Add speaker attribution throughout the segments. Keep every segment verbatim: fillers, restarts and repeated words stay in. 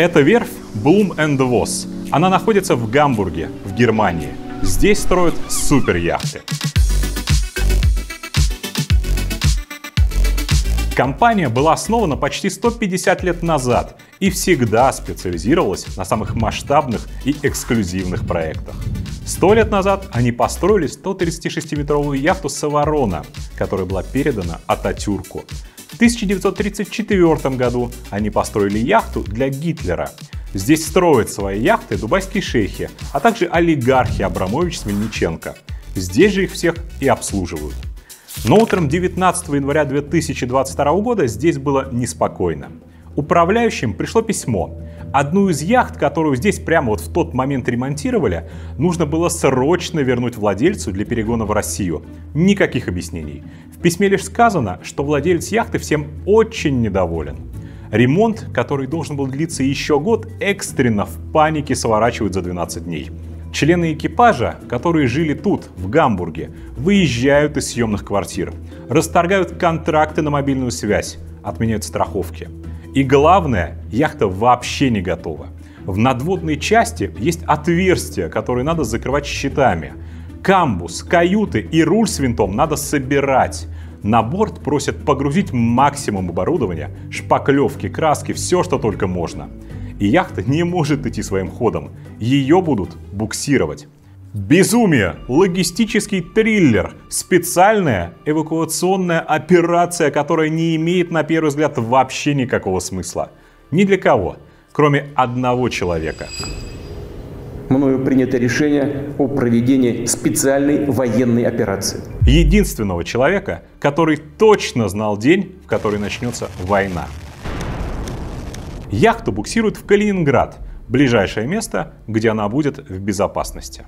Speaker 1: Это верфь Blohm энд Voss. Она находится в Гамбурге, в Германии. Здесь строят суперяхты. Компания была основана почти сто пятьдесят лет назад и всегда специализировалась на самых масштабных и эксклюзивных проектах. Сто лет назад они построили сто тридцатишестиметровую яхту «Саварона», которая была передана Ататюрку. В тысяча девятьсот тридцать четвёртом году они построили яхту для Гитлера. Здесь строят свои яхты дубайские шейхи, а также олигархи Абрамович с Мельниченко. Здесь же их всех и обслуживают. Но утром девятнадцатого января две тысячи двадцать второго года здесь было неспокойно. Управляющим пришло письмо. Одну из яхт, которую здесь прямо вот в тот момент ремонтировали, нужно было срочно вернуть владельцу для перегона в Россию. Никаких объяснений. В письме лишь сказано, что владелец яхты всем очень недоволен. Ремонт, который должен был длиться еще год, экстренно в панике сворачивают за двенадцать дней. Члены экипажа, которые жили тут, в Гамбурге, выезжают из съемных квартир, расторгают контракты на мобильную связь, отменяют страховки. И главное, яхта вообще не готова. В надводной части есть отверстия, которые надо закрывать щитами. Камбуз, каюты и руль с винтом надо собирать. На борт просят погрузить максимум оборудования, шпаклевки, краски, все, что только можно. И яхта не может идти своим ходом. Ее будут буксировать. Безумие! Логистический триллер. Специальная эвакуационная операция, которая не имеет на первый взгляд вообще никакого смысла. Ни для кого, кроме одного человека.
Speaker 2: Мною принято решение о проведении специальной военной операции.
Speaker 1: Единственного человека, который точно знал день, в который начнется война. Яхту буксируют в Калининград, ближайшее место, где она будет в безопасности.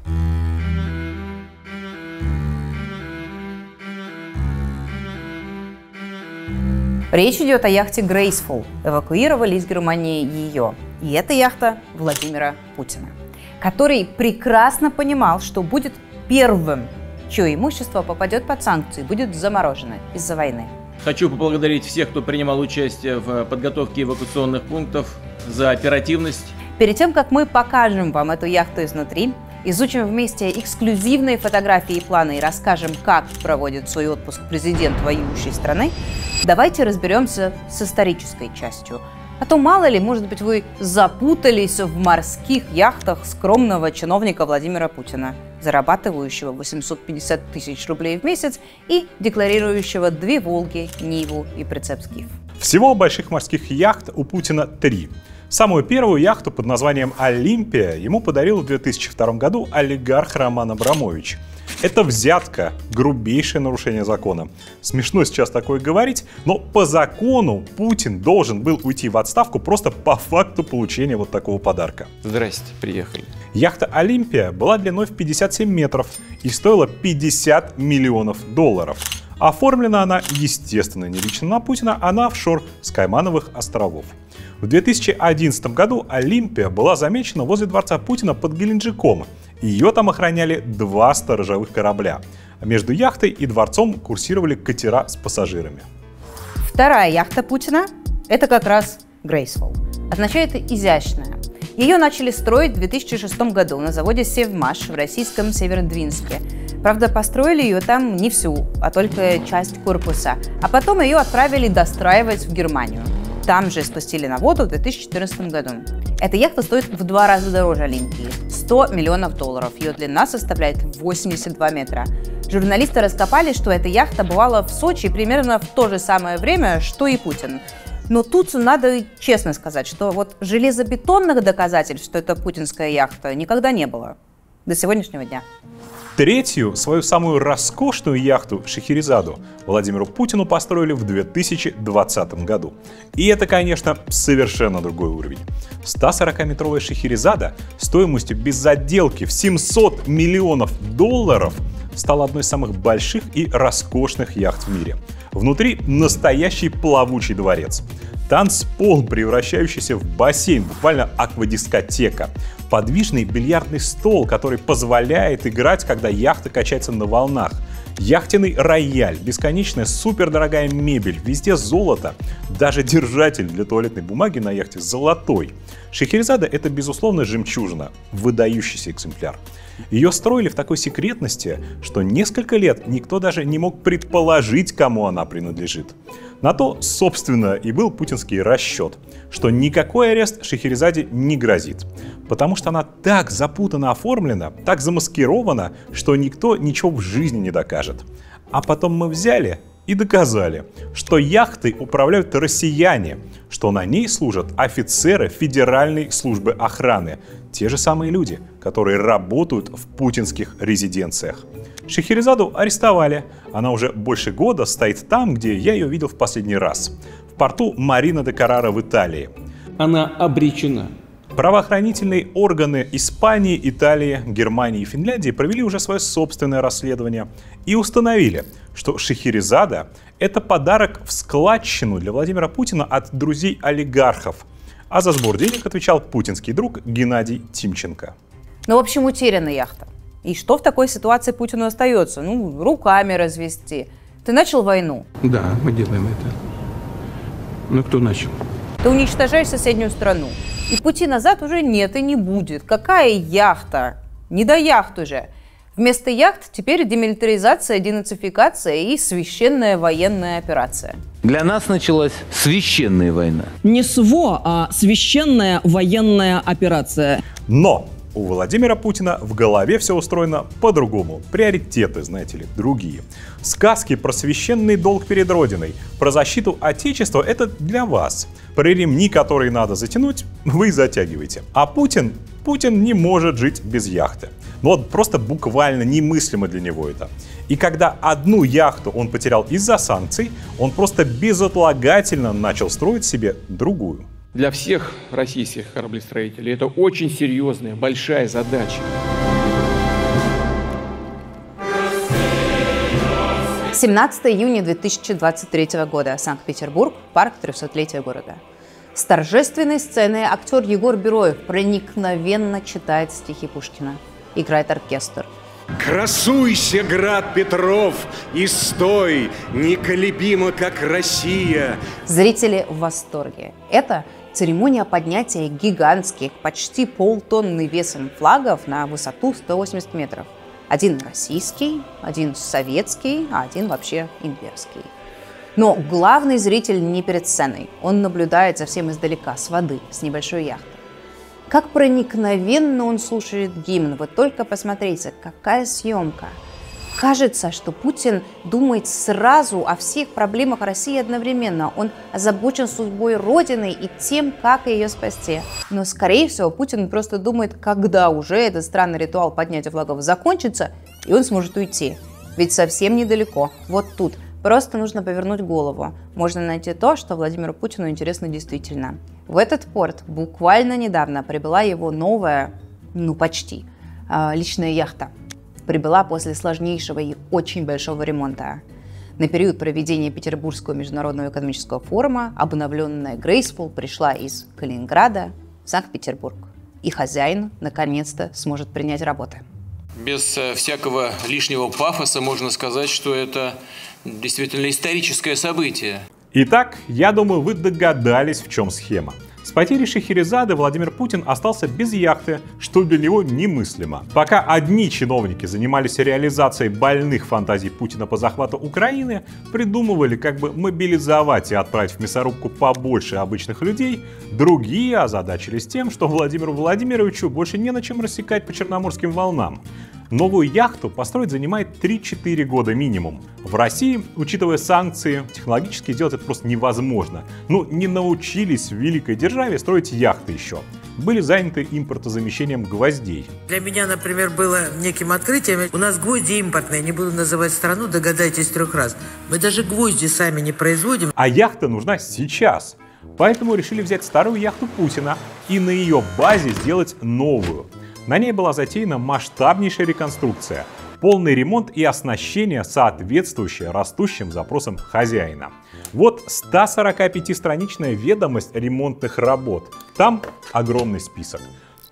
Speaker 3: Речь идет о яхте Graceful. Эвакуировали из Германии ее. И это яхта Владимира Путина, который прекрасно понимал, что будет первым, чье имущество попадет под санкции, будет заморожено из-за войны.
Speaker 4: Хочу поблагодарить всех, кто принимал участие в подготовке эвакуационных пунктов, за оперативность.
Speaker 3: Перед тем, как мы покажем вам эту яхту изнутри, изучим вместе эксклюзивные фотографии и планы и расскажем, как проводит свой отпуск президент воюющей страны, давайте разберемся с исторической частью. А то, мало ли, может быть, вы запутались в морских яхтах скромного чиновника Владимира Путина, зарабатывающего восемьсот пятьдесят тысяч рублей в месяц и декларирующего две «Волги», «Ниву» и прицеп «Скиф».
Speaker 1: Всего больших морских яхт у Путина три. Самую первую яхту под названием «Олимпия» ему подарил в две тысячи втором году олигарх Роман Абрамович. Это взятка, грубейшее нарушение закона. Смешно сейчас такое говорить, но по закону Путин должен был уйти в отставку просто по факту получения вот такого подарка.
Speaker 5: Здрасте, приехали.
Speaker 1: Яхта «Олимпия» была длиной в пятьдесят семь метров и стоила пятьдесят миллионов долларов. Оформлена она, естественно, не лично на Путина, а на офшор с Каймановых островов. В две тысячи одиннадцатом году «Олимпия» была замечена возле дворца Путина под Геленджиком. Ее там охраняли два сторожевых корабля. А между яхтой и дворцом курсировали катера с пассажирами.
Speaker 3: Вторая яхта Путина – это как раз Graceful. Означает «изящная». Ее начали строить в две тысячи шестом году на заводе «Севмаш» в российском Северодвинске. Правда, построили ее там не всю, а только часть корпуса. А потом ее отправили достраивать в Германию. Там же спустили на воду в две тысячи четырнадцатом году. Эта яхта стоит в два раза дороже «Олимпии» – сто миллионов долларов. Ее длина составляет восемьдесят два метра. Журналисты раскопали, что эта яхта бывала в Сочи примерно в то же самое время, что и Путин. Но тут надо честно сказать, что вот железобетонных доказательств, что это путинская яхта, никогда не было. До сегодняшнего дня.
Speaker 1: Третью, свою самую роскошную яхту Шахерезаду Владимиру Путину построили в две тысячи двадцатом году. И это, конечно, совершенно другой уровень. сто сорокаметровая Шахерезада стоимостью без отделки в семьсот миллионов долларов стала одной из самых больших и роскошных яхт в мире. Внутри настоящий плавучий дворец. Танцпол, превращающийся в бассейн, буквально аквадискотека. Подвижный бильярдный стол, который позволяет играть, когда яхта качается на волнах. Яхтенный рояль, бесконечная супердорогая мебель, везде золото, даже держатель для туалетной бумаги на яхте золотой. Шахерезада — это, безусловно, жемчужина, выдающийся экземпляр. Ее строили в такой секретности, что несколько лет никто даже не мог предположить, кому она принадлежит. На то, собственно, и был путинский расчет, что никакой арест Шахерезаде не грозит, потому что она так запутанно оформлена, так замаскирована, что никто ничего в жизни не докажет. А потом мы взяли и доказали, что яхтой управляют россияне, что на ней служат офицеры Федеральной службы охраны, те же самые люди, которые работают в путинских резиденциях. Шахерезаду арестовали, она уже больше года стоит там, где я ее видел в последний раз, в порту Марина де Каррара в Италии.
Speaker 2: Она обречена.
Speaker 1: Правоохранительные органы Испании, Италии, Германии и Финляндии провели уже свое собственное расследование и установили, что Шахерезада — это подарок в складчину для Владимира Путина от друзей олигархов, а за сбор денег отвечал путинский друг Геннадий Тимченко.
Speaker 3: Ну, в общем, утеряна яхта. И что в такой ситуации Путину остается? Ну, руками развести. Ты начал войну?
Speaker 2: Да, мы делаем это. Но кто начал?
Speaker 3: Ты уничтожаешь соседнюю страну. И пути назад уже нет и не будет. Какая яхта? Не до яхт уже. Вместо яхт теперь демилитаризация, денацификация и священная военная операция.
Speaker 5: Для нас началась священная война.
Speaker 6: Не СВО, а священная военная операция.
Speaker 1: Но у Владимира Путина в голове все устроено по-другому. Приоритеты, знаете ли, другие. Сказки про священный долг перед Родиной, про защиту Отечества — это для вас. Про ремни, которые надо затянуть, вы затягиваете. А Путин, Путин не может жить без яхты. Ну вот просто буквально немыслимо для него это. И когда одну яхту он потерял из-за санкций, он просто безотлагательно начал строить себе другую.
Speaker 2: Для всех российских кораблестроителей это очень серьезная, большая задача.
Speaker 3: семнадцатого июня две тысячи двадцать третьего года. Санкт-Петербург, парк трехсотлетия города. С торжественной сцены актер Егор Бероев проникновенно читает стихи Пушкина. Играет оркестр.
Speaker 7: Красуйся, град Петров, и стой, неколебимо, как Россия.
Speaker 3: Зрители в восторге. Это церемония поднятия гигантских, почти полтонны весом флагов на высоту сто восемьдесят метров. Один российский, один советский, а один вообще имперский. Но главный зритель не перед сценой. Он наблюдает совсем издалека, с воды, с небольшой яхты. Как проникновенно он слушает гимн. Вы только посмотрите, какая съемка. Кажется, что Путин думает сразу о всех проблемах России одновременно. Он озабочен судьбой Родины и тем, как ее спасти. Но, скорее всего, Путин просто думает, когда уже этот странный ритуал поднятия флагов закончится, и он сможет уйти. Ведь совсем недалеко, вот тут. Просто нужно повернуть голову. Можно найти то, что Владимиру Путину интересно действительно. В этот порт буквально недавно прибыла его новая, ну почти, личная яхта. Прибыла после сложнейшего и очень большого ремонта. На период проведения Петербургского международного экономического форума обновленная Graceful пришла из Калининграда в Санкт-Петербург. И хозяин наконец-то сможет принять работы.
Speaker 8: Без всякого лишнего пафоса можно сказать, что это действительно историческое событие.
Speaker 1: Итак, я думаю, вы догадались, в чем схема. С потерей Шахерезады Владимир Путин остался без яхты, что для него немыслимо. Пока одни чиновники занимались реализацией больных фантазий Путина по захвату Украины, придумывали, как бы мобилизовать и отправить в мясорубку побольше обычных людей, другие озадачились тем, что Владимиру Владимировичу больше не на чем рассекать по черноморским волнам. Новую яхту построить занимает три-четыре года минимум. В России, учитывая санкции, технологически делать это просто невозможно. Ну, не научились в великой державе строить яхты еще. Были заняты импортозамещением гвоздей.
Speaker 9: Для меня, например, было неким открытием. У нас гвозди импортные, не буду называть страну, догадайтесь трех раз. Мы даже гвозди сами не производим.
Speaker 1: А яхта нужна сейчас. Поэтому решили взять старую яхту Путина и на ее базе сделать новую. На ней была затеяна масштабнейшая реконструкция, полный ремонт и оснащение, соответствующее растущим запросам хозяина. Вот сто сорокапятистраничная ведомость ремонтных работ. Там огромный список.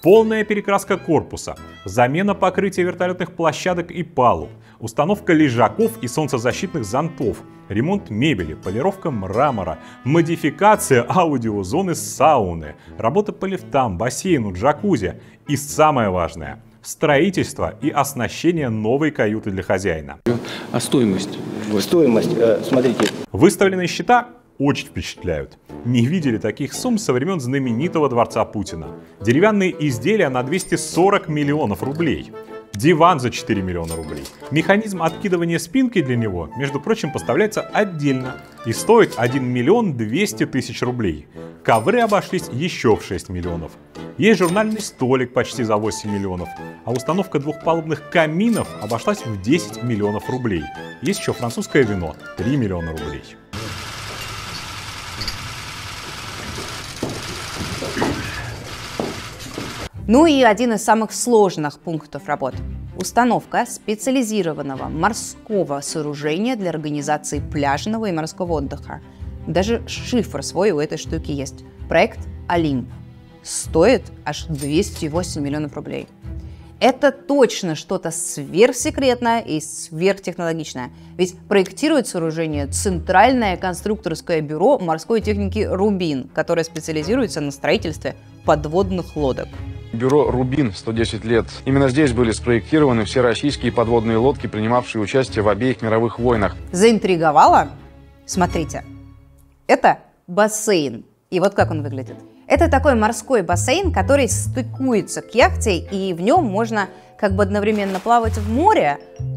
Speaker 1: Полная перекраска корпуса, замена покрытия вертолетных площадок и палуб, установка лежаков и солнцезащитных зонтов, ремонт мебели, полировка мрамора, модификация аудиозоны сауны, работа по лифтам, бассейну, джакузи и самое важное – строительство и оснащение новой каюты для хозяина.
Speaker 2: А стоимость?
Speaker 10: Стоимость, э, смотрите.
Speaker 1: Выставленные счета очень впечатляют. Не видели таких сумм со времен знаменитого дворца Путина. Деревянные изделия на двести сорок миллионов рублей. Диван за четыре миллиона рублей. Механизм откидывания спинки для него, между прочим, поставляется отдельно и стоит один миллион двести тысяч рублей. Ковры обошлись еще в шесть миллионов. Есть журнальный столик почти за восемь миллионов, а установка двухпалубных каминов обошлась в десять миллионов рублей. Есть еще французское вино – три миллиона рублей.
Speaker 3: Ну и один из самых сложных пунктов работ – установка специализированного морского сооружения для организации пляжного и морского отдыха. Даже шифр свой у этой штуки есть. Проект «Олимп». Стоит аж двести восемь миллионов рублей. Это точно что-то сверхсекретное и сверхтехнологичное. Ведь проектирует сооружение Центральное конструкторское бюро морской техники «Рубин», которое специализируется на строительстве подводных лодок.
Speaker 11: Бюро «Рубин» сто десять лет. Именно здесь были спроектированы все российские подводные лодки, принимавшие участие в обеих мировых войнах.
Speaker 3: Заинтриговало? Смотрите, это бассейн. И вот как он выглядит. Это такой морской бассейн, который стыкуется к яхте, и в нем можно как бы одновременно плавать в море,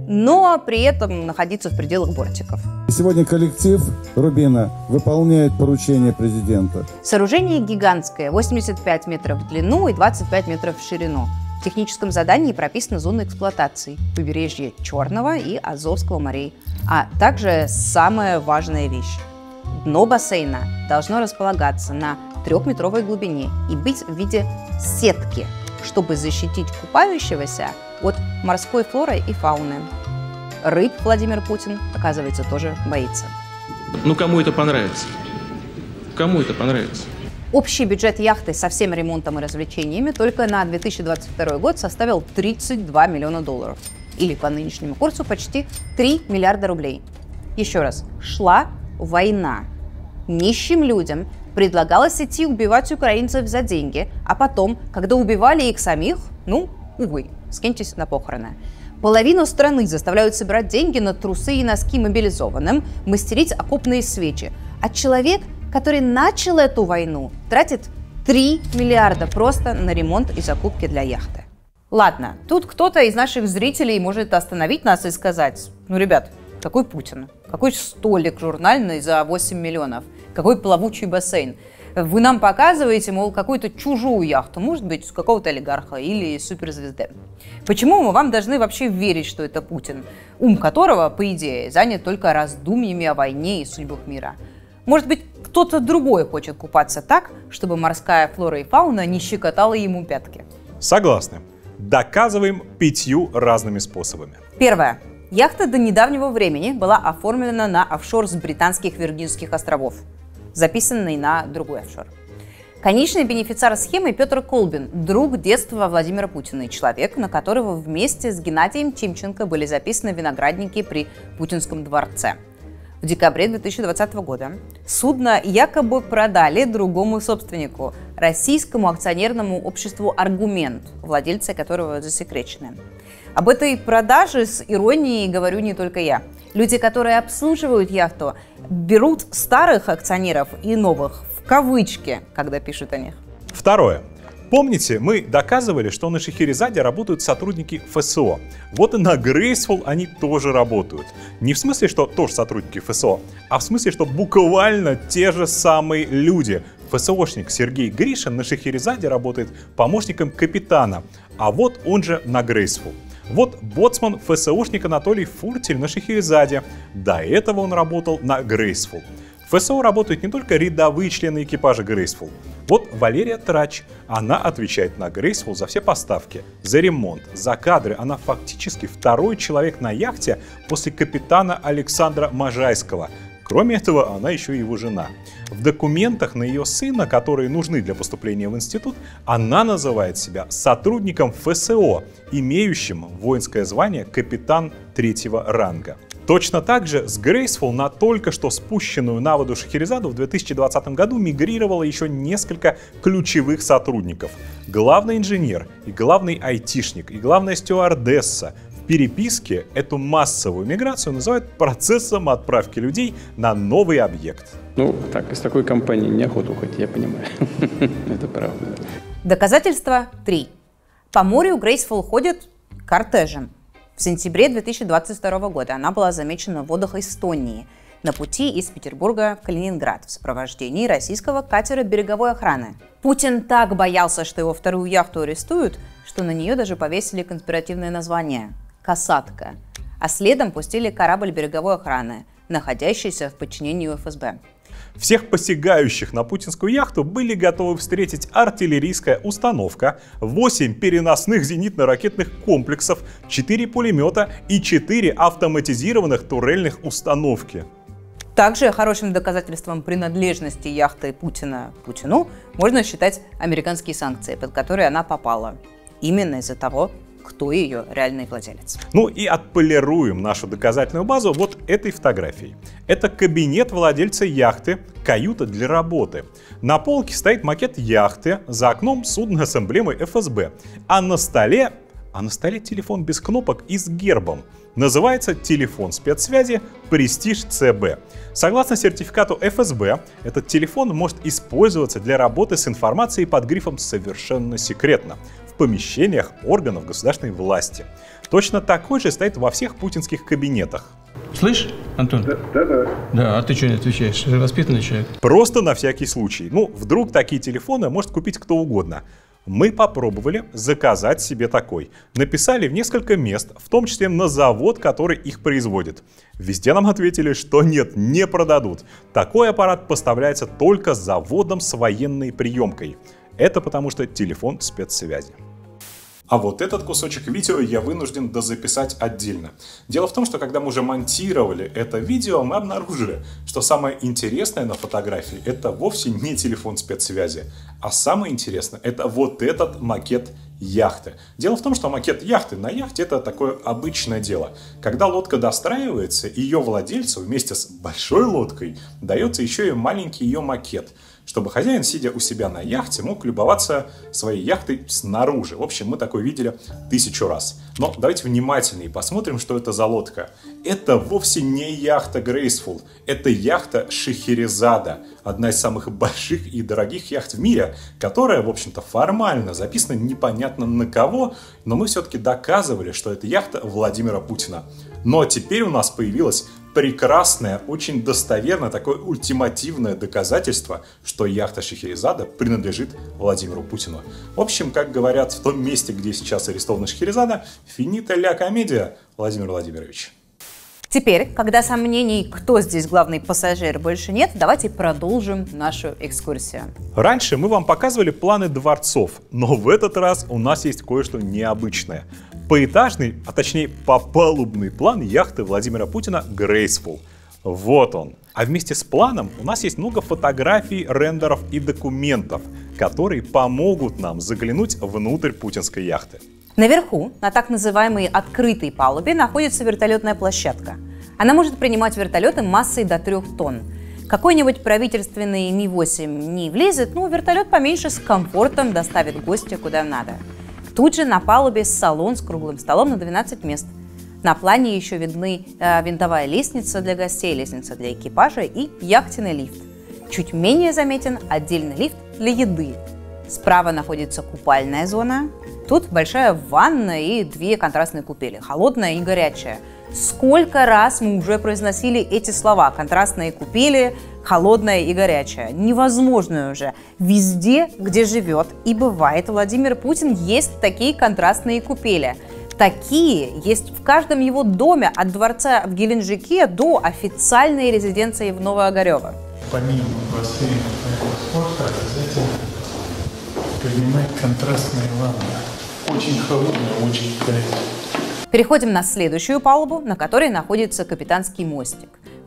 Speaker 3: но при этом находиться в пределах бортиков.
Speaker 12: Сегодня коллектив «Рубина» выполняет поручение президента.
Speaker 3: Сооружение гигантское, восемьдесят пять метров в длину и двадцать пять метров в ширину. В техническом задании прописана зона эксплуатации, побережье Черного и Азовского морей, а также самая важная вещь. Дно бассейна должно располагаться на трехметровой глубине и быть в виде сетки, чтобы защитить купающегося от морской флоры и фауны. Рыб Владимир Путин, оказывается, тоже боится.
Speaker 2: Ну, кому это понравится? Кому это понравится?
Speaker 3: Общий бюджет яхты со всем ремонтом и развлечениями только на две тысячи двадцать второй год составил тридцать два миллиона долларов. Или по нынешнему курсу почти три миллиарда рублей. Еще раз, шла война. Нищим людям предлагалось идти убивать украинцев за деньги, а потом, когда убивали их самих, ну, увы, скиньтесь на похороны. Половину страны заставляют собирать деньги на трусы и носки мобилизованным, мастерить окопные свечи. А человек, который начал эту войну, тратит три миллиарда просто на ремонт и закупки для яхты. Ладно, тут кто-то из наших зрителей может остановить нас и сказать: ну, ребят, какой Путин? Какой столик журнальный за восемь миллионов? Какой плавучий бассейн? Вы нам показываете, мол, какую-то чужую яхту, может быть, какого-то олигарха или суперзвезды. Почему мы вам должны вообще верить, что это Путин, ум которого, по идее, занят только раздумьями о войне и судьбах мира? Может быть, кто-то другой хочет купаться так, чтобы морская флора и фауна не щекотала ему пятки?
Speaker 1: Согласны. Доказываем пятью разными способами.
Speaker 3: Первое. Яхта до недавнего времени была оформлена на офшор с Британских Виргинских островов, записанный на другой офшор. Конечный бенефициар схемы Петр Колбин, друг детства Владимира Путина и человек, на которого вместе с Геннадием Тимченко были записаны виноградники при Путинском дворце. В декабре две тысячи двадцатого года судно якобы продали другому собственнику, российскому акционерному обществу «Аргумент», владельцы которого засекречены. Об этой продаже с иронией говорю не только я. Люди, которые обслуживают яхту, берут старых акционеров и новых в кавычки, когда пишут о них.
Speaker 1: Второе. Помните, мы доказывали, что на Шахерезаде работают сотрудники ФСО. Вот и на Graceful они тоже работают. Не в смысле, что тоже сотрудники ФСО, а в смысле, что буквально те же самые люди. ФСОшник Сергей Гришин на Шахерезаде работает помощником капитана, а вот он же на Graceful. Вот боцман ФСОшник Анатолий Фуртель на Шахерезаде. До этого он работал на Graceful. В ФСО работают не только рядовые члены экипажа Graceful. Вот Валерия Трач. Она отвечает на Graceful за все поставки, за ремонт, за кадры. Она фактически второй человек на яхте после капитана Александра Можайского. Кроме этого, она еще и его жена. В документах на ее сына, которые нужны для поступления в институт, она называет себя сотрудником эф эс о, имеющим воинское звание капитан третьего ранга. Точно так же с Graceful на только что спущенную на воду Шахерезаду в две тысячи двадцатом году мигрировало еще несколько ключевых сотрудников. Главный инженер, и главный айтишник, и главная стюардесса. В переписке эту массовую миграцию называют процессом отправки людей на новый объект.
Speaker 2: Ну, так, из такой компании неохота уходить, я понимаю. Это правда.
Speaker 3: Доказательство три. По морю Graceful ходит кортежем. В сентябре две тысячи двадцать второго года она была замечена в водах Эстонии на пути из Петербурга в Калининград в сопровождении российского катера береговой охраны. Путин так боялся, что его вторую яхту арестуют, что на нее даже повесили конспиративное название – «Касатка», а следом пустили корабль береговой охраны, находящийся в подчинении эф эс бэ.
Speaker 1: Всех посягающих на путинскую яхту были готовы встретить артиллерийская установка, восемь переносных зенитно-ракетных комплексов, четыре пулемета и четыре автоматизированных турельных установки.
Speaker 3: Также хорошим доказательством принадлежности яхты Путина Путину можно считать американские санкции, под которые она попала. Именно из-за того, кто ее реальный владелец.
Speaker 1: Ну и отполируем нашу доказательную базу вот этой фотографией. Это кабинет владельца яхты, каюта для работы. На полке стоит макет яхты, за окном судно с эмблемой эф эс бэ, а на столе, а на столе телефон без кнопок и с гербом. Называется телефон спецсвязи Prestige цэ бэ. Согласно сертификату эф эс бэ, этот телефон может использоваться для работы с информацией под грифом «Совершенно секретно» в помещениях органов государственной власти. Точно такой же стоит во всех путинских кабинетах.
Speaker 13: Слышь, Антон? Да, да, да. Да, а ты что не отвечаешь? Ты же воспитанный человек.
Speaker 1: Просто на всякий случай. Ну, вдруг такие телефоны может купить кто угодно. Мы попробовали заказать себе такой. Написали в несколько мест, в том числе на завод, который их производит. Везде нам ответили, что нет, не продадут. Такой аппарат поставляется только заводом с военной приемкой. Это потому что телефон спецсвязи. А вот этот кусочек видео я вынужден дозаписать отдельно. Дело в том, что когда мы уже монтировали это видео, мы обнаружили, что самое интересное на фотографии — это вовсе не телефон спецсвязи, а самое интересное — это вот этот макет яхты. Дело в том, что макет яхты на яхте — это такое обычное дело. Когда лодка достраивается, ее владельцу вместе с большой лодкой дается еще и маленький ее макет, чтобы хозяин, сидя у себя на яхте, мог любоваться своей яхтой снаружи. В общем, мы такое видели тысячу раз. Но давайте внимательнее посмотрим, что это за лодка. Это вовсе не яхта Graceful, это яхта Шахерезада, одна из самых больших и дорогих яхт в мире, которая, в общем-то, формально записана непонятно на кого, но мы все-таки доказывали, что это яхта Владимира Путина. Но теперь у нас появилась прекрасное, очень достоверное, такое ультимативное доказательство, что яхта Шахерезада принадлежит Владимиру Путину. В общем, как говорят в том месте, где сейчас арестована Шахерезада, финита ля комедия, Владимир Владимирович.
Speaker 3: Теперь, когда сомнений, кто здесь главный пассажир, больше нет, давайте продолжим нашу экскурсию.
Speaker 1: Раньше мы вам показывали планы дворцов, но в этот раз у нас есть кое-что необычное. Поэтажный, а точнее попалубный план яхты Владимира Путина Graceful. Вот он. А вместе с планом у нас есть много фотографий, рендеров и документов, которые помогут нам заглянуть внутрь путинской яхты.
Speaker 3: Наверху, на так называемой открытой палубе, находится вертолетная площадка. Она может принимать вертолеты массой до трех тонн. Какой-нибудь правительственный Ми восемь не влезет, но вертолет поменьше с комфортом доставит гостя куда надо. Тут же на палубе салон с круглым столом на двенадцать мест. На плане еще видны э, винтовая лестница для гостей, лестница для экипажа и яхтенный лифт. Чуть менее заметен отдельный лифт для еды. Справа находится купальная зона. Тут большая ванна и две контрастные купели, холодная и горячая. Сколько раз мы уже произносили эти слова: контрастные купели, холодная и горячая. Невозможно уже. Везде, где живет и бывает Владимир Путин, есть такие контрастные купели. Такие есть в каждом его доме, от дворца в Геленджике до официальной резиденции в Новоогарево.
Speaker 14: Помимо бассейна спорта обязательно принимать контрастные ванны. Очень холодная, очень горячая.
Speaker 3: Переходим на следующую палубу, на которой находится капитанский мостик.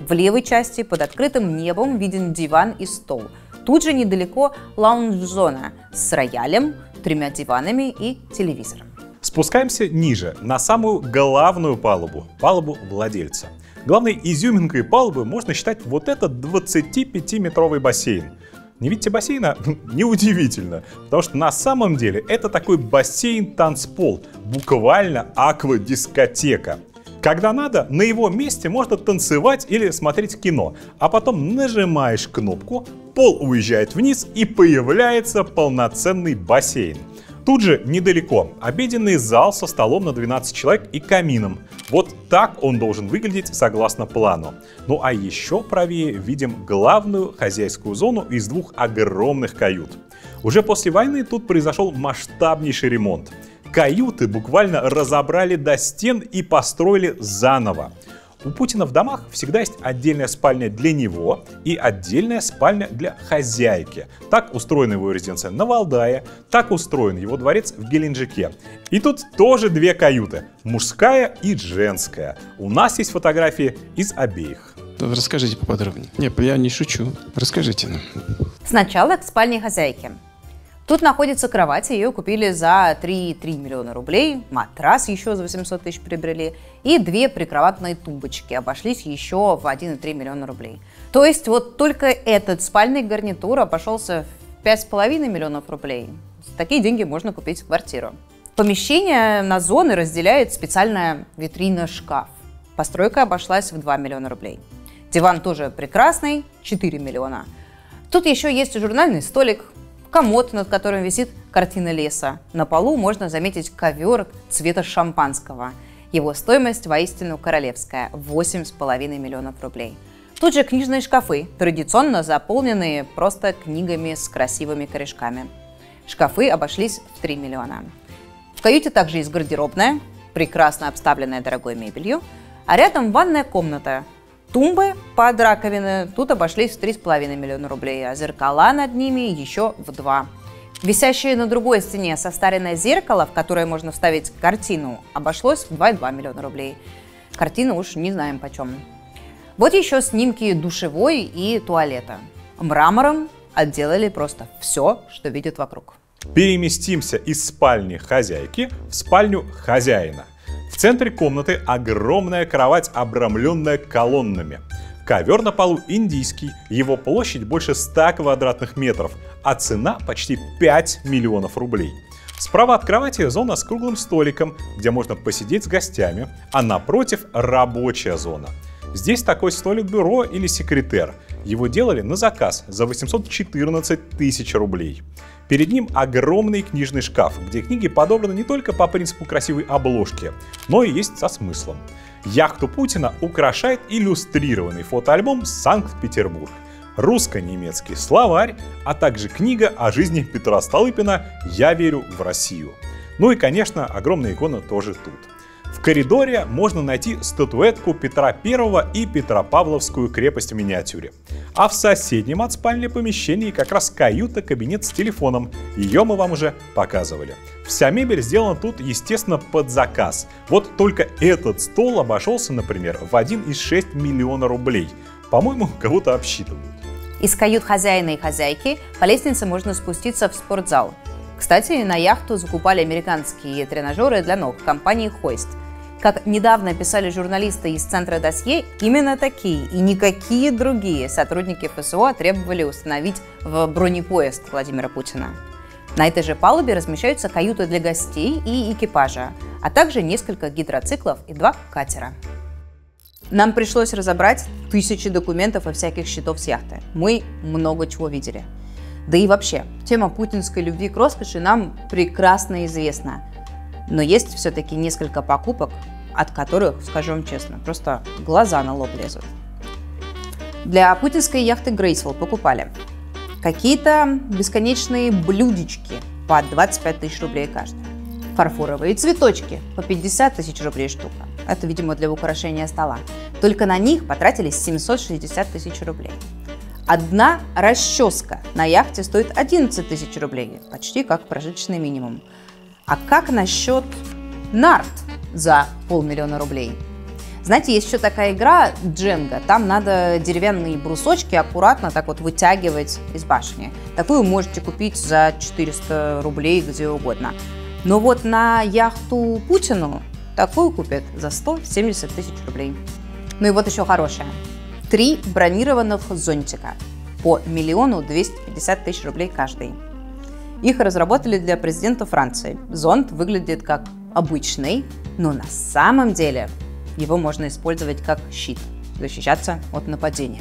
Speaker 3: В левой части под открытым небом виден диван и стол. Тут же недалеко лаунж-зона с роялем, тремя диванами и телевизором.
Speaker 1: Спускаемся ниже, на самую главную палубу, палубу владельца. Главной изюминкой палубы можно считать вот этот двадцатипятиметровый бассейн. Не видите бассейна? Неудивительно, потому что на самом деле это такой бассейн-танцпол, буквально аквадискотека. Когда надо, на его месте можно танцевать или смотреть кино, а потом нажимаешь кнопку, пол уезжает вниз и появляется полноценный бассейн. Тут же недалеко обеденный зал со столом на двенадцать человек и камином. Вот так он должен выглядеть согласно плану. Ну а еще правее видим главную хозяйскую зону из двух огромных кают. Уже после войны тут произошел масштабнейший ремонт. Каюты буквально разобрали до стен и построили заново. У Путина в домах всегда есть отдельная спальня для него и отдельная спальня для хозяйки. Так устроена его резиденция на Валдае, так устроен его дворец в Геленджике. И тут тоже две каюты, мужская и женская. У нас есть фотографии из обеих.
Speaker 2: Расскажите поподробнее. Нет, я не шучу. Расскажите нам.
Speaker 3: Сначала к спальне хозяйки. Тут находится кровать, ее купили за три и три миллиона рублей, матрас еще за восемьсот тысяч приобрели и две прикроватные тумбочки обошлись еще в один и три миллиона рублей. То есть вот только этот спальный гарнитур обошелся в пять с половиной миллионов рублей. За такие деньги можно купить квартиру. Помещение на зоны разделяет специальная витрина-шкаф. Постройка обошлась в два миллиона рублей. Диван тоже прекрасный, четыре миллиона. Тут еще есть журнальный столик, комод, над которым висит картина леса. На полу можно заметить ковер цвета шампанского. Его стоимость воистину королевская – восемь с половиной миллионов рублей. Тут же книжные шкафы, традиционно заполненные просто книгами с красивыми корешками. Шкафы обошлись в три миллиона. В каюте также есть гардеробная, прекрасно обставленная дорогой мебелью, а рядом ванная комната. Тумбы под раковины тут обошлись в три с половиной миллиона рублей, а зеркала над ними еще в два. Висящее на другой стене состаренное зеркало, в которое можно вставить картину, обошлось в два и два миллиона рублей. Картину уж не знаем почем. Вот еще снимки душевой и туалета. Мрамором отделали просто все, что видят вокруг.
Speaker 1: Переместимся из спальни хозяйки в спальню хозяина. В центре комнаты огромная кровать, обрамленная колоннами. Ковер на полу индийский, его площадь больше ста квадратных метров, а цена почти пять миллионов рублей. Справа от кровати зона с круглым столиком, где можно посидеть с гостями, а напротив рабочая зона. Здесь такой столик-бюро или секретер. Его делали на заказ за восемьсот четырнадцать тысяч рублей. Перед ним огромный книжный шкаф, где книги подобраны не только по принципу красивой обложки, но и есть со смыслом. Яхту Путина украшает иллюстрированный фотоальбом «Санкт-Петербург», русско-немецкий словарь, а также книга о жизни Петра Столыпина «Я верю в Россию». Ну и, конечно, огромная икона тоже тут. В коридоре можно найти статуэтку Петра Первого и Петропавловскую крепость в миниатюре. А в соседнем от спальни помещении как раз каюта-кабинет с телефоном. Ее мы вам уже показывали. Вся мебель сделана тут, естественно, под заказ. Вот только этот стол обошелся, например, в один и шесть миллиона рублей. По-моему, кого-то обсчитывают.
Speaker 3: Из кают хозяина и хозяйки по лестнице можно спуститься в спортзал. Кстати, на яхту закупали американские тренажеры для ног компании Hoist. Как недавно писали журналисты из центра досье, именно такие и никакие другие сотрудники ФСО требовали установить в бронепоезд Владимира Путина. На этой же палубе размещаются каюты для гостей и экипажа, а также несколько гидроциклов и два катера. Нам пришлось разобрать тысячи документов и всяких счетов с яхты. Мы много чего видели. Да и вообще, тема путинской любви к роскоши нам прекрасно известна. Но есть все-таки несколько покупок, от которых, скажу вам честно, просто глаза на лоб лезут. Для путинской яхты Graceful покупали какие-то бесконечные блюдечки по двадцать пять тысяч рублей каждая, фарфоровые цветочки по пятьдесят тысяч рублей штука. Это, видимо, для украшения стола. Только на них потратились семьсот шестьдесят тысяч рублей. Одна расческа на яхте стоит одиннадцать тысяч рублей, почти как прожиточный минимум. А как насчет нарт за полмиллиона рублей? Знаете, есть еще такая игра Дженга. Там надо деревянные брусочки аккуратно так вот вытягивать из башни. Такую можете купить за четыреста рублей где угодно. Но вот на яхту Путину такую купят за сто семьдесят тысяч рублей. Ну и вот еще хорошее. Три бронированных зонтика по миллиону двести пятьдесят тысяч рублей каждый. Их разработали для президента Франции. Зонт выглядит как обычный, но на самом деле его можно использовать как щит, защищаться от нападения.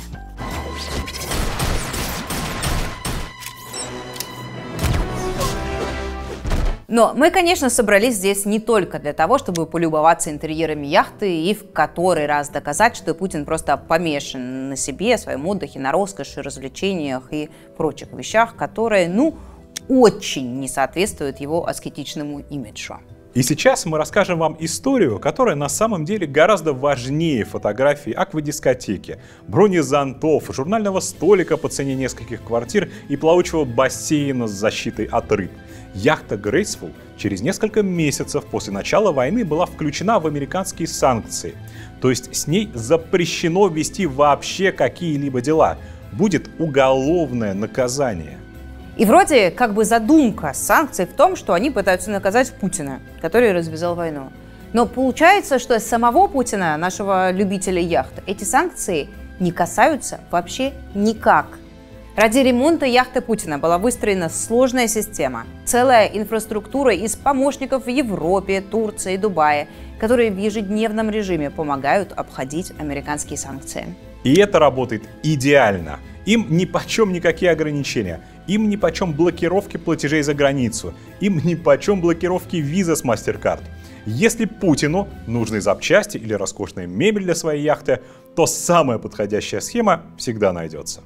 Speaker 3: Но мы, конечно, собрались здесь не только для того, чтобы полюбоваться интерьерами яхты и в который раз доказать, что Путин просто помешан на себе, своем отдыхе, на роскоши, развлечениях и прочих вещах, которые, ну, очень не соответствуют его аскетичному имиджу.
Speaker 1: И сейчас мы расскажем вам историю, которая на самом деле гораздо важнее фотографий аквадискотеки, бронезонтов, журнального столика по цене нескольких квартир и плавучего бассейна с защитой от рыб. Яхта Graceful через несколько месяцев после начала войны была включена в американские санкции. То есть с ней запрещено вести вообще какие-либо дела. Будет уголовное наказание.
Speaker 3: И вроде как бы задумка санкций в том, что они пытаются наказать Путина, который развязал войну. Но получается, что самого Путина, нашего любителя яхт, эти санкции не касаются вообще никак. Ради ремонта яхты Путина была выстроена сложная система, целая инфраструктура из помощников в Европе, Турции и Дубае, которые в ежедневном режиме помогают обходить американские санкции.
Speaker 1: И это работает идеально. Им нипочем никакие ограничения. Им нипочем блокировки платежей за границу. Им нипочем блокировки виза с MasterCard. Если Путину нужны запчасти или роскошная мебель для своей яхты, то самая подходящая схема всегда найдется.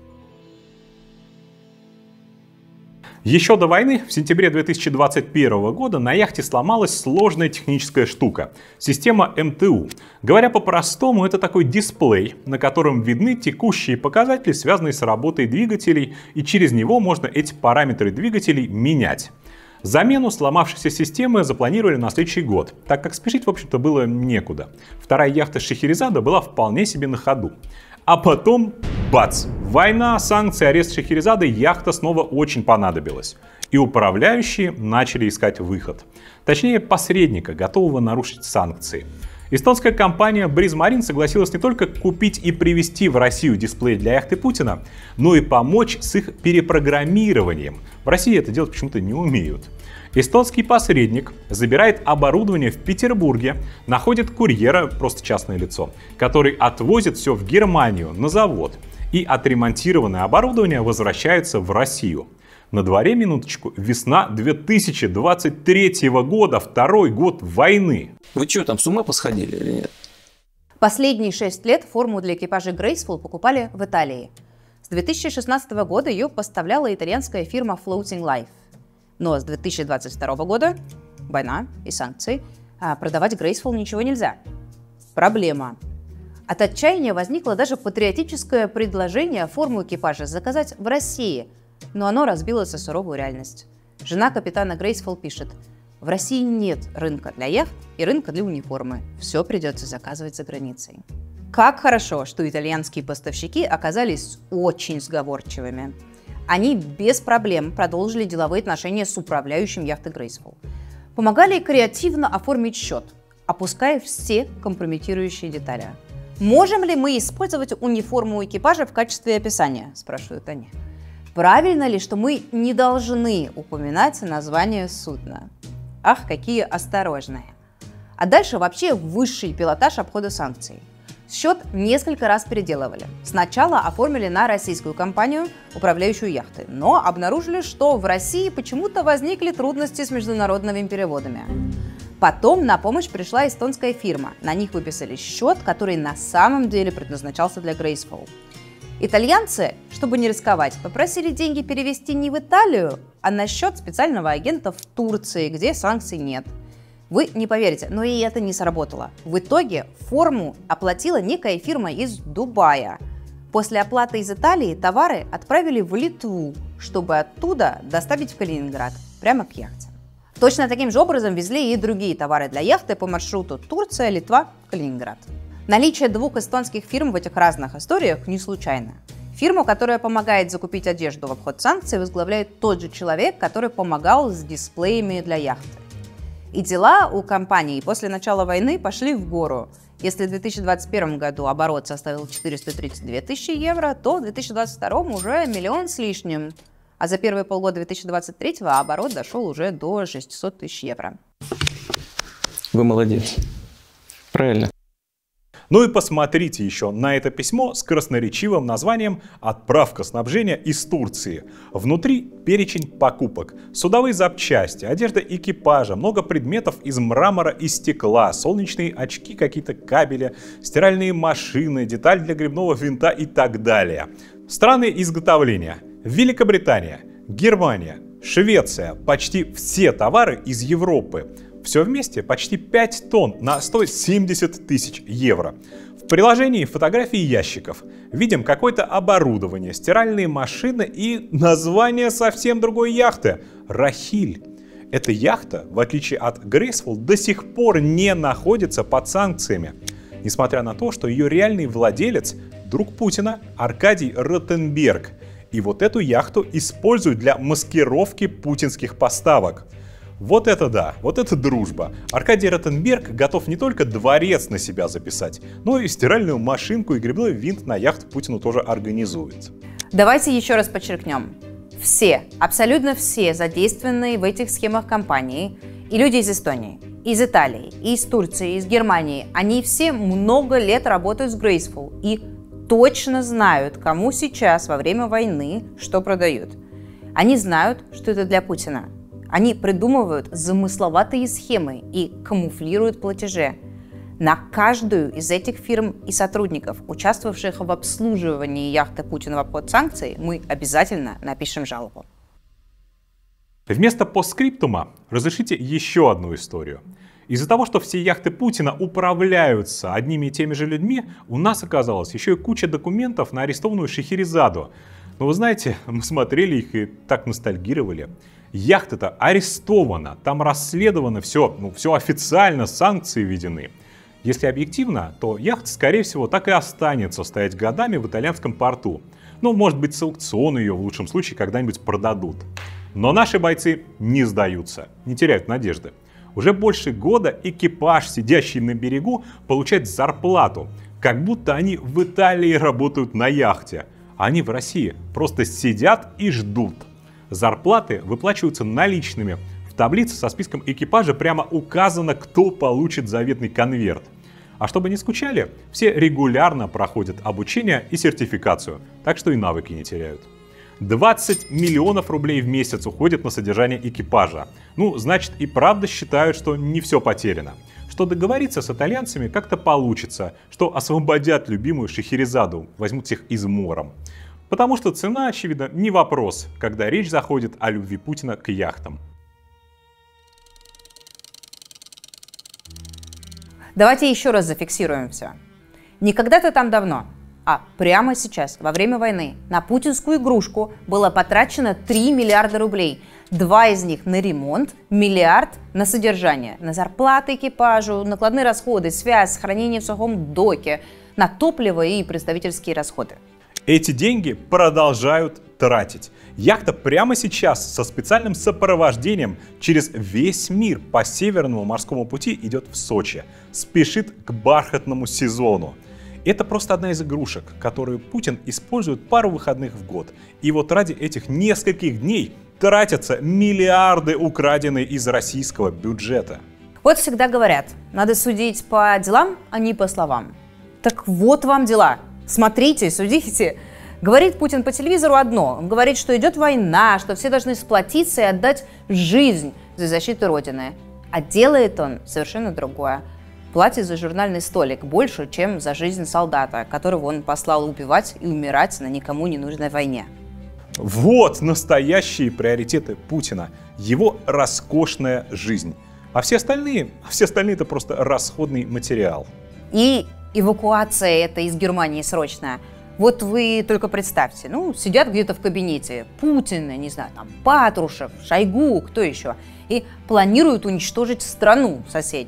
Speaker 1: Еще до войны, в сентябре две тысячи двадцать первого года, на яхте сломалась сложная техническая штука – система эм тэ у. Говоря по-простому, это такой дисплей, на котором видны текущие показатели, связанные с работой двигателей, и через него можно эти параметры двигателей менять. Замену сломавшейся системы запланировали на следующий год, так как спешить, в общем-то, было некуда. Вторая яхта Шахерезада была вполне себе на ходу. А потом, бац! Война, санкции, арест Шахерезады, яхта снова очень понадобилась. И управляющие начали искать выход. Точнее, посредника, готового нарушить санкции. Эстонская компания Breeze Marine согласилась не только купить и привезти в Россию дисплей для яхты Путина, но и помочь с их перепрограммированием. В России это делать почему-то не умеют. Эстонский посредник забирает оборудование в Петербурге, находит курьера, просто частное лицо, который отвозит все в Германию на завод, и отремонтированное оборудование возвращается в Россию. На дворе, минуточку, весна две тысячи двадцать третьего года, второй год войны.
Speaker 15: Вы что, там с ума посходили или нет?
Speaker 3: Последние шесть лет форму для экипажа Graceful покупали в Италии. С две тысячи шестнадцатого года ее поставляла итальянская фирма Floating Life. Но с две тысячи двадцать второго года, война и санкции, а продавать Graceful ничего нельзя. Проблема. От отчаяния возникло даже патриотическое предложение форму экипажа заказать в России, но оно разбилось о суровую реальность. Жена капитана Graceful пишет: в России нет рынка для яхт и рынка для униформы. Все придется заказывать за границей. Как хорошо, что итальянские поставщики оказались очень сговорчивыми. Они без проблем продолжили деловые отношения с управляющим яхты Graceful. Помогали креативно оформить счет, опуская все компрометирующие детали. «Можем ли мы использовать униформу экипажа в качестве описания?» – спрашивают они. «Правильно ли, что мы не должны упоминать название судна?» Ах, какие осторожные. А дальше вообще высший пилотаж обхода санкций. Счет несколько раз переделывали. Сначала оформили на российскую компанию, управляющую яхтой, но обнаружили, что в России почему-то возникли трудности с международными переводами. Потом на помощь пришла эстонская фирма. На них выписали счет, который на самом деле предназначался для Graceful. Итальянцы, чтобы не рисковать, попросили деньги перевести не в Италию, а на счет специального агента в Турции, где санкций нет. Вы не поверите, но и это не сработало. В итоге форму оплатила некая фирма из Дубая. После оплаты из Италии товары отправили в Литву, чтобы оттуда доставить в Калининград, прямо к яхте. Точно таким же образом везли и другие товары для яхты по маршруту Турция, Литва, Калининград. Наличие двух эстонских фирм в этих разных историях не случайно. Фирму, которая помогает закупить одежду в обход санкций, возглавляет тот же человек, который помогал с дисплеями для яхты. И дела у компании после начала войны пошли в гору. Если в две тысячи двадцать первом году оборот составил четыреста тридцать две тысячи евро, то в две тысячи двадцать втором уже миллион с лишним. А за первые полгода две тысячи двадцать третьего оборот дошел уже до шестисот тысяч евро.
Speaker 15: Вы молодец. Правильно.
Speaker 1: Ну и посмотрите еще на это письмо с красноречивым названием «Отправка снабжения из Турции». Внутри перечень покупок, судовые запчасти, одежда экипажа, много предметов из мрамора и стекла, солнечные очки, какие-то кабели, стиральные машины, деталь для гребного винта и так далее. Страны изготовления: Великобритания, Германия, Швеция, почти все товары из Европы. Все вместе почти пять тонн на сто семьдесят тысяч евро. В приложении фотографии ящиков. Видим какое-то оборудование, стиральные машины и название совсем другой яхты – «Рахиль». Эта яхта, в отличие от Graceful, до сих пор не находится под санкциями. Несмотря на то, что ее реальный владелец – друг Путина Аркадий Ротенберг. И вот эту яхту используют для маскировки путинских поставок. Вот это да, вот это дружба. Аркадий Ротенберг готов не только дворец на себя записать, но и стиральную машинку и гребной винт на яхту Путину тоже организует.
Speaker 3: Давайте еще раз подчеркнем. Все, абсолютно все задействованные в этих схемах компании, и люди из Эстонии, из Италии, из Турции, из Германии, они все много лет работают с Graceful и точно знают, кому сейчас во время войны что продают. Они знают, что это для Путина. Они придумывают замысловатые схемы и камуфлируют платежи. На каждую из этих фирм и сотрудников, участвовавших в обслуживании яхты Путина в обход санкций, мы обязательно напишем жалобу.
Speaker 1: Вместо постскриптума разрешите еще одну историю. Из-за того, что все яхты Путина управляются одними и теми же людьми, у нас оказалось еще и куча документов на арестованную Шахерезаду. Но вы знаете, мы смотрели их и так ностальгировали. Яхта-то арестована, там расследовано все, ну, все официально, санкции введены. Если объективно, то яхта, скорее всего, так и останется стоять годами в итальянском порту. Ну, может быть, с аукциона ее в лучшем случае когда-нибудь продадут. Но наши бойцы не сдаются, не теряют надежды. Уже больше года экипаж, сидящий на берегу, получает зарплату, как будто они в Италии работают на яхте. А они в России просто сидят и ждут. Зарплаты выплачиваются наличными. В таблице со списком экипажа прямо указано, кто получит заветный конверт. А чтобы не скучали, все регулярно проходят обучение и сертификацию, так что и навыки не теряют. двадцать миллионов рублей в месяц уходит на содержание экипажа. Ну, значит, и правда считают, что не все потеряно. Что договориться с итальянцами как-то получится, что освободят любимую Шахерезаду, возьмут их измором. Потому что цена, очевидно, не вопрос, когда речь заходит о любви Путина к яхтам.
Speaker 3: Давайте еще раз зафиксируем все. Не когда-то там давно, а прямо сейчас, во время войны, на путинскую игрушку было потрачено три миллиарда рублей. Два из них на ремонт, миллиард на содержание, на зарплаты экипажу, накладные расходы, связь, хранение в сухом доке, на топливо и представительские расходы.
Speaker 1: Эти деньги продолжают тратить. Яхта прямо сейчас со специальным сопровождением через весь мир по Северному морскому пути идет в Сочи. Спешит к бархатному сезону. Это просто одна из игрушек, которую Путин использует пару выходных в год. И вот ради этих нескольких дней тратятся миллиарды, украденные из российского бюджета.
Speaker 3: Вот всегда говорят, надо судить по делам, а не по словам. Так вот вам дела. Смотрите, судите. Говорит Путин по телевизору одно. Он говорит, что идет война, что все должны сплотиться и отдать жизнь за защиту Родины. А делает он совершенно другое. Платит за журнальный столик больше, чем за жизнь солдата, которого он послал убивать и умирать на никому не нужной войне.
Speaker 1: Вот настоящие приоритеты Путина. Его роскошная жизнь. А все остальные, все остальные это просто расходный материал.
Speaker 3: И эвакуация это из Германии срочная. Вот вы только представьте, ну, сидят где-то в кабинете Путин, не знаю, там, Патрушев, Шойгу, кто еще, и планируют уничтожить страну соседнюю.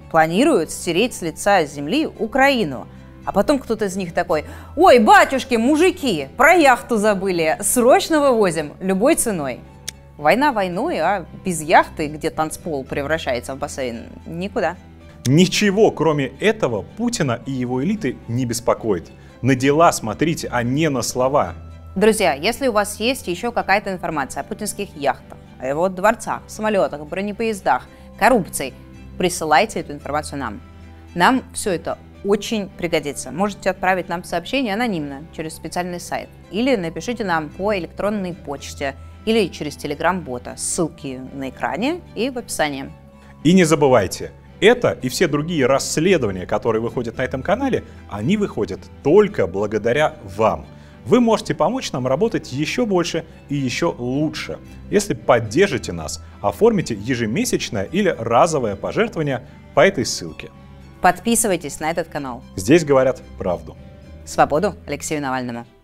Speaker 3: планируют стереть с лица земли Украину. А потом кто-то из них такой: ой, батюшки, мужики, про яхту забыли, срочно вывозим, любой ценой. Война войной, а без яхты, где танцпол превращается в бассейн, никуда.
Speaker 1: Ничего, кроме этого, Путина и его элиты не беспокоит. На дела смотрите, а не на слова.
Speaker 3: Друзья, если у вас есть еще какая-то информация о путинских яхтах, о его дворцах, самолетах, бронепоездах, коррупции, присылайте эту информацию нам. Нам все это очень пригодится. Можете отправить нам сообщение анонимно через специальный сайт или напишите нам по электронной почте или через телеграм-бота. Ссылки на экране и в описании.
Speaker 1: И не забывайте, это и все другие расследования, которые выходят на этом канале, они выходят только благодаря вам. Вы можете помочь нам работать еще больше и еще лучше, если поддержите нас, оформите ежемесячное или разовое пожертвование по этой ссылке.
Speaker 3: Подписывайтесь на этот канал.
Speaker 1: Здесь говорят правду.
Speaker 3: Свободу Алексею Навальному.